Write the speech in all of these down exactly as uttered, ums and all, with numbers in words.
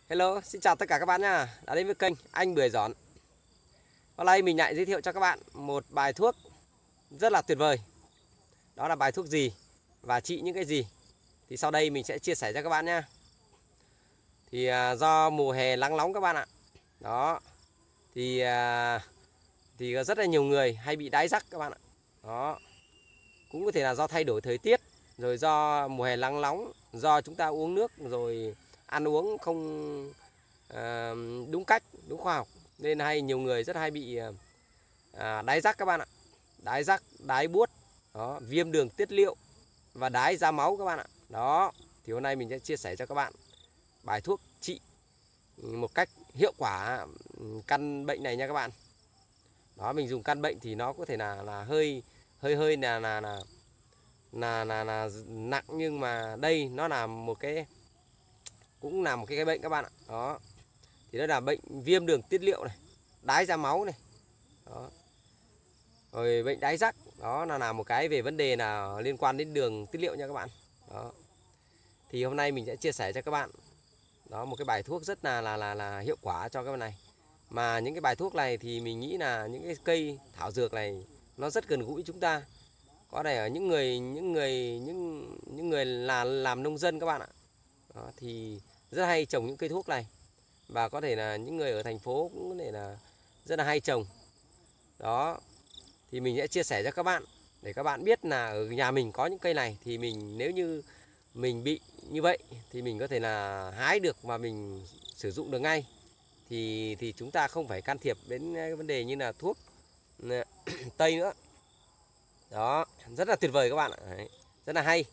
Hello, xin chào tất cả các bạn nha. Đã đến với kênh Anh Bưởi Giòn. Hôm nay mình lại giới thiệu cho các bạn một bài thuốc rất là tuyệt vời. Đó là bài thuốc gì và trị những cái gì thì sau đây mình sẽ chia sẻ cho các bạn nha. Thì à, do mùa hè nắng nóng các bạn ạ. Đó. Thì à, thì rất là nhiều người hay bị đái giắc các bạn ạ. Đó. Cũng có thể là do thay đổi thời tiết, rồi do mùa hè nắng nóng, do chúng ta uống nước rồi ăn uống không à, đúng cách, đúng khoa học, nên hay nhiều người rất hay bị à, đái giắc các bạn ạ. Đái giắc, đái buốt, đó, viêm đường tiết niệu và đái ra máu các bạn ạ. Đó, thì hôm nay mình sẽ chia sẻ cho các bạn bài thuốc trị một cách hiệu quả căn bệnh này nha các bạn. Đó, mình dùng căn bệnh thì nó có thể là là hơi hơi hơi là là là là là, là nặng, nhưng mà đây nó là một cái cũng là một cái, cái bệnh các bạn ạ. Đó. Thì đó là bệnh viêm đường tiết niệu này, đái ra máu này. Đó. Rồi bệnh đái giắc, đó là, là một cái về vấn đề là liên quan đến đường tiết niệu nha các bạn. Đó. Thì hôm nay mình sẽ chia sẻ cho các bạn đó một cái bài thuốc rất là là là, là hiệu quả cho các bạn này. Mà những cái bài thuốc này thì mình nghĩ là những cái cây thảo dược này nó rất gần gũi chúng ta. Có thể ở những người những người những những người là làm nông dân các bạn ạ. Đó, thì rất hay trồng những cây thuốc này, và có thể là những người ở thành phố cũng có thể là rất là hay trồng. Đó, thì mình sẽ chia sẻ cho các bạn để các bạn biết là ở nhà mình có những cây này, thì mình nếu như mình bị như vậy thì mình có thể là hái được và mình sử dụng được ngay. Thì thì chúng ta không phải can thiệp đến cái vấn đề như là thuốc tây nữa. Đó, rất là tuyệt vời các bạn ạ. Đấy, rất là hay.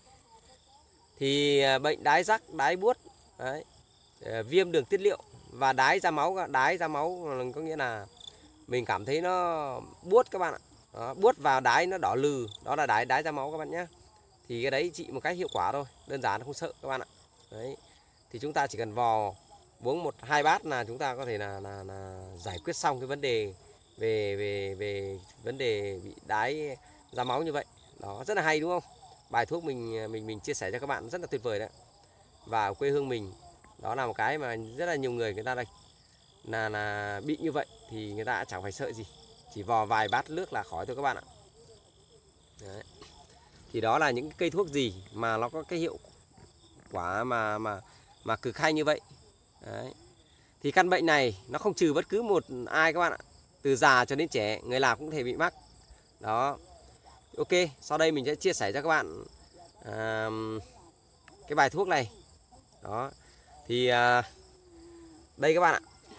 Thì bệnh đái giắc, đái buốt, đấy, viêm đường tiết niệu và đái ra máu. Đái ra máu có nghĩa là mình cảm thấy nó buốt các bạn ạ. Đó, buốt vào đái nó đỏ lừ, đó là đái đái ra máu các bạn nhé. Thì cái đấy trị một cách hiệu quả thôi, đơn giản, không sợ các bạn ạ. Đấy, thì chúng ta chỉ cần vò uống một hai bát là chúng ta có thể là, là, là giải quyết xong cái vấn đề về về về vấn đề bị đái ra máu như vậy. Đó, rất là hay đúng không? Bài thuốc mình mình mình chia sẻ cho các bạn rất là tuyệt vời đấy. Và ở quê hương mình đó là một cái mà rất là nhiều người người ta đây là là bị như vậy thì người ta chẳng phải sợ gì, chỉ vò vài bát nước là khỏi thôi các bạn ạ. Đấy. Thì đó là những cây thuốc gì mà nó có cái hiệu quả mà mà mà cực hay như vậy. Đấy. Thì căn bệnh này nó không trừ bất cứ một ai các bạn ạ, từ già cho đến trẻ, người nào cũng thể bị mắc. Đó. Ok, sau đây mình sẽ chia sẻ cho các bạn à, cái bài thuốc này. Đó. Thì à, đây các bạn ạ.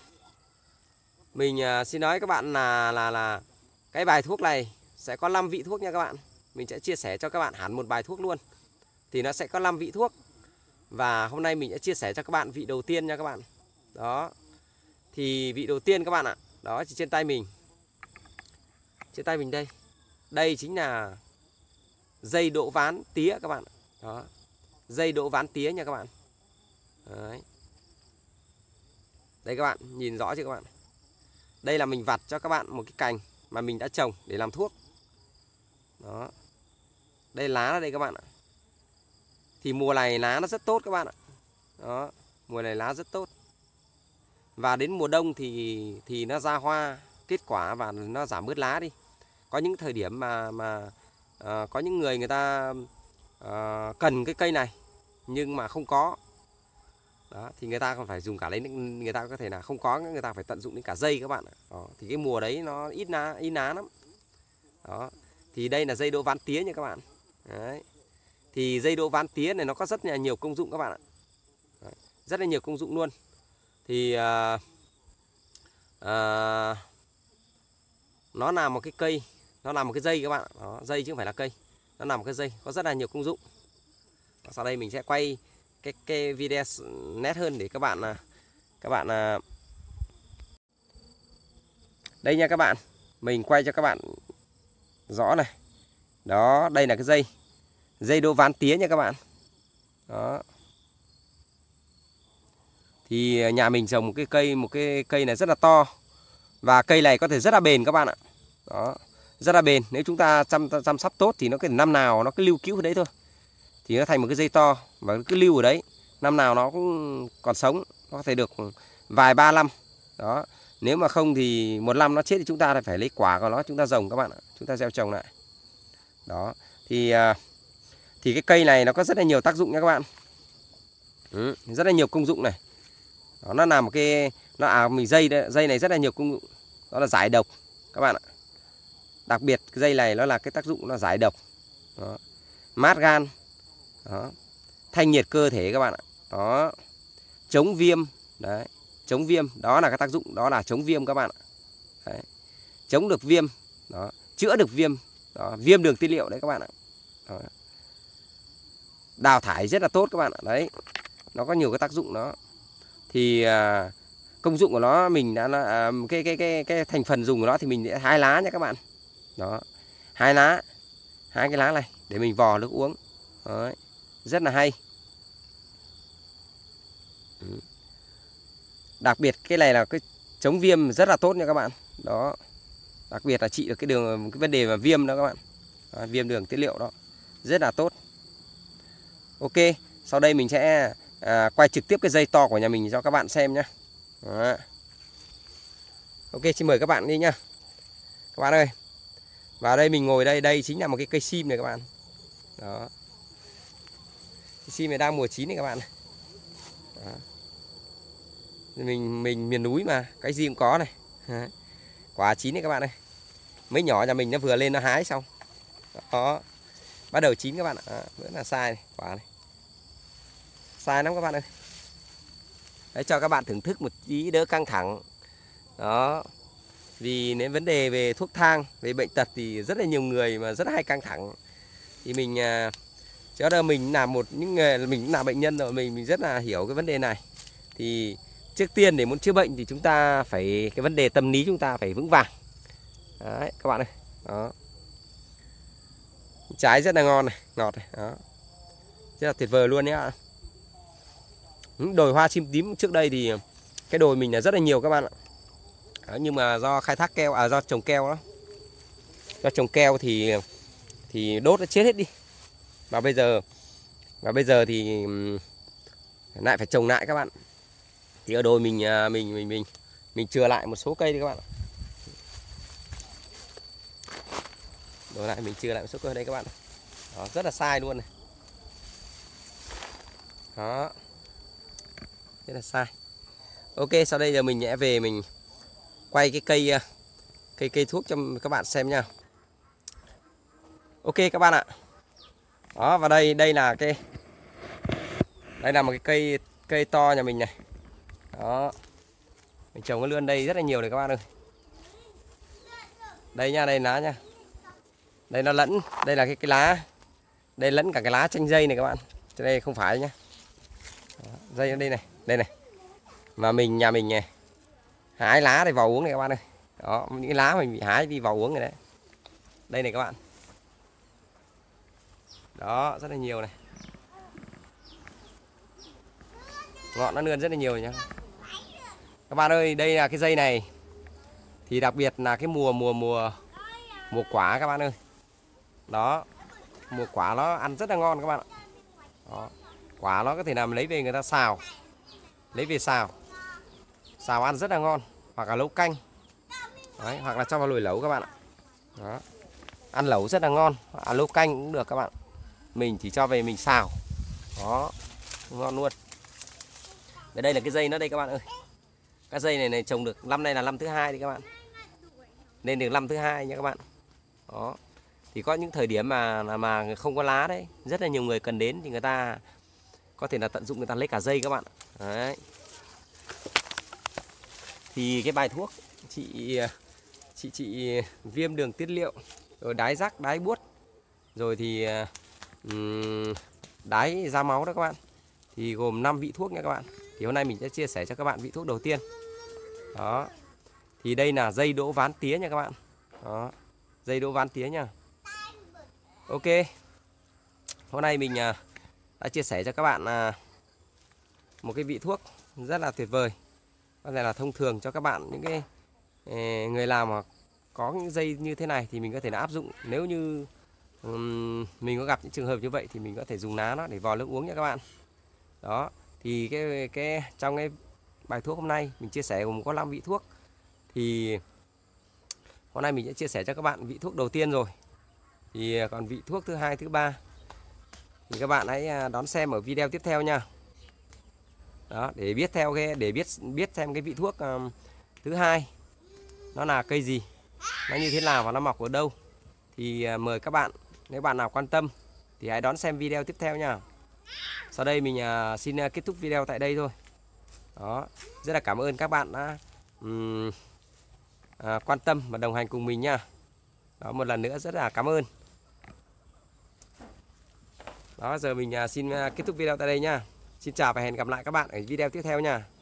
Mình à, xin nói các bạn là là là cái bài thuốc này sẽ có năm vị thuốc nha các bạn. Mình sẽ chia sẻ cho các bạn hẳn một bài thuốc luôn. Thì nó sẽ có năm vị thuốc. Và hôm nay mình sẽ chia sẻ cho các bạn vị đầu tiên nha các bạn. Đó. Thì vị đầu tiên các bạn ạ, đó chỉ trên tay mình. Trên tay mình đây. Đây chính là dây đỗ ván tía các bạn. Đó. Dây đỗ ván tía nha các bạn. Đấy. Đây các bạn, nhìn rõ chưa các bạn? Đây là mình vặt cho các bạn một cái cành mà mình đã trồng để làm thuốc. Đó. Đây lá ở đây các bạn ạ. Thì mùa này lá nó rất tốt các bạn ạ. Đó, mùa này lá rất tốt. Và đến mùa đông thì thì nó ra hoa, kết quả và nó giảm bớt lá đi. Có những thời điểm mà mà à, có những người người ta à, cần cái cây này nhưng mà không có. Đó, thì người ta còn phải dùng cả lấy, người ta có thể là không có, người ta phải tận dụng đến cả dây các bạn ạ. Đó, thì cái mùa đấy nó ít lá, ít lá lắm. Đó, thì đây là dây đỗ ván tía nha các bạn. Đấy. Thì dây đỗ ván tía này nó có rất là nhiều công dụng các bạn ạ. Đấy, rất là nhiều công dụng luôn. Thì à, à, nó là một cái cây, nó là một cái dây các bạn ạ. Đó, dây chứ không phải là cây. Nó là một cái dây có rất là nhiều công dụng. Đó, sau đây mình sẽ quay cái cái video nét hơn để các bạn là các bạn là đây nha các bạn. Mình quay cho các bạn rõ này. Đó, đây là cái dây dây đỗ ván tía nha các bạn. Đó. Thì nhà mình trồng một cái cây một cái cây này rất là to, và cây này có thể rất là bền các bạn ạ. Đó, rất là bền. Nếu chúng ta chăm chăm sóc tốt thì nó cái năm nào nó cứ lưu cữu ở đấy thôi. Thì nó thành một cái dây to và cứ lưu ở đấy, năm nào nó cũng còn sống, có thể được vài ba năm. Đó, nếu mà không thì một năm nó chết thì chúng ta phải lấy quả của nó chúng ta trồng các bạn ạ, chúng ta gieo trồng lại. Đó, thì thì cái cây này nó có rất là nhiều tác dụng nha các bạn. Ừ, rất là nhiều công dụng này. Đó, nó làm một cái nó à mình dây đây, dây này rất là nhiều công dụng. Đó là giải độc các bạn ạ. Đặc biệt cái dây này nó là cái tác dụng nó giải độc. Đó. Mát gan. Đó. Thanh nhiệt cơ thể các bạn ạ. Đó. Chống viêm. Đấy. Chống viêm, đó là cái tác dụng, đó là chống viêm các bạn ạ. Đấy. Chống được viêm. Đó. Chữa được viêm. Đó. Viêm đường tiết niệu đấy các bạn ạ. Đó. Đào thải rất là tốt các bạn ạ. Đấy. Nó có nhiều cái tác dụng đó. Thì à, công dụng của nó mình đã à, cái cái cái cái thành phần dùng của nó thì mình sẽ hai lá nha các bạn. Đó. Hai lá. Hai cái lá này để mình vò nước uống. Đấy. Rất là hay. Ừ. Đặc biệt cái này là cái chống viêm rất là tốt nha các bạn. Đó. Đặc biệt là trị được cái đường cái vấn đề mà viêm đó các bạn. Đó, viêm đường tiết niệu đó. Rất là tốt. Ok, sau đây mình sẽ à, quay trực tiếp cái dây to của nhà mình cho các bạn xem nhé. Đó. Ok, xin mời các bạn đi nhá. Các bạn ơi. Và đây mình ngồi đây, đây chính là một cái cây sim này các bạn. Đó. Cây sim này đang mùa chín này các bạn. Đó. Mình mình miền núi mà, cái gì cũng có này. Đó. Quả chín này các bạn ơi. Mấy nhỏ nhà mình nó vừa lên nó hái xong. Đó. Bắt đầu chín các bạn ạ. Đó. Vẫn là sai này, quả này. Sai lắm các bạn ơi. Đấy, cho các bạn thưởng thức một tí đỡ căng thẳng. Đó. Vì nếu vấn đề về thuốc thang, về bệnh tật thì rất là nhiều người mà rất hay căng thẳng. Thì mình cho đó mình là một những người mình cũng là bệnh nhân rồi, mình mình rất là hiểu cái vấn đề này. Thì trước tiên để muốn chữa bệnh thì chúng ta phải cái vấn đề tâm lý chúng ta phải vững vàng. Đấy các bạn ơi. Đó. Trái rất là ngon này, ngọt này, đó. Rất là tuyệt vời luôn nhá. Đồi hoa sim tím trước đây thì cái đồi mình là rất là nhiều các bạn ạ. Đó, nhưng mà do khai thác keo, à do trồng keo đó, do trồng keo thì thì đốt nó chết hết đi. Và bây giờ và bây giờ thì lại phải trồng lại các bạn. Thì ở đồi mình mình mình mình mình chừa lại một số cây đi các bạn. Đồi lại mình chừa lại một số cây đây các bạn. Đó, rất là sai luôn này. Đó. Rất là sai. Ok, sau đây giờ mình sẽ về mình quay cái cây cây cây thuốc cho các bạn xem nha. Ok các bạn ạ. Đó, và đây đây là cái đây là một cái cây cây to nhà mình này. Đó. Mình trồng cái lươn đây rất là nhiều này các bạn ơi. Đây nha, đây lá nha. Đây nó lẫn, đây là cái cái lá. Đây lẫn cả cái lá chanh dây này các bạn. Cho đây không phải nhá. Đó, dây ở đây này, đây này. Mà mình nhà mình này hái lá để vào uống này các bạn ơi. Đó, những cái lá mình bị hái đi vào uống này đấy. Đây này các bạn. Đó, rất là nhiều này. Ngọn nó nươn rất là nhiều nhá. Các bạn ơi, đây là cái dây này. Thì đặc biệt là cái mùa mùa mùa mùa quả các bạn ơi. Đó. Mùa quả nó ăn rất là ngon các bạn ạ. Đó. Quả nó có thể làm lấy về người ta xào. Lấy về xào. Xào ăn rất là ngon, hoặc là nấu canh. Đấy, hoặc là cho vào nồi lẩu các bạn ạ. Đó. Ăn lẩu rất là ngon, à, nấu canh cũng được các bạn. Mình chỉ cho về mình xào. Đó, ngon luôn. Và đây là cái dây nó đây các bạn ơi. Cái dây này này trồng được năm nay là năm thứ hai đi các bạn. Lên được năm thứ hai nha các bạn. Đó. Thì có những thời điểm mà mà không có lá đấy, rất là nhiều người cần đến thì người ta có thể là tận dụng, người ta lấy cả dây các bạn. Đấy. Thì cái bài thuốc chị chị chị viêm đường tiết niệu, rồi đái rắc, đái buốt, rồi thì um, đái ra máu đó các bạn. Thì gồm năm vị thuốc nha các bạn. Thì hôm nay mình sẽ chia sẻ cho các bạn vị thuốc đầu tiên. Đó. Thì đây là dây đỗ ván tía nha các bạn. Đó. Dây đỗ ván tía nha. Ok. Hôm nay mình đã chia sẻ cho các bạn một cái vị thuốc rất là tuyệt vời. Có thể là thông thường cho các bạn, những cái người làm mà có những dây như thế này thì mình có thể là áp dụng. Nếu như um, mình có gặp những trường hợp như vậy thì mình có thể dùng lá nó để vò nước uống nha các bạn. Đó. Thì cái cái trong cái bài thuốc hôm nay mình chia sẻ gồm có năm vị thuốc. Thì hôm nay mình sẽ chia sẻ cho các bạn vị thuốc đầu tiên rồi. Thì còn vị thuốc thứ hai, thứ ba thì các bạn hãy đón xem ở video tiếp theo nha. Đó, để biết theo cái để biết biết xem cái vị thuốc um, thứ hai nó là cây gì, nó như thế nào và nó mọc ở đâu. Thì uh, mời các bạn, nếu bạn nào quan tâm thì hãy đón xem video tiếp theo nha. Sau đây mình uh, xin uh, kết thúc video tại đây thôi. Đó, rất là cảm ơn các bạn đã um, uh, quan tâm và đồng hành cùng mình nha. Đó, một lần nữa rất là cảm ơn. Đó, giờ mình uh, xin uh, kết thúc video tại đây nha. Xin chào và hẹn gặp lại các bạn ở video tiếp theo nha.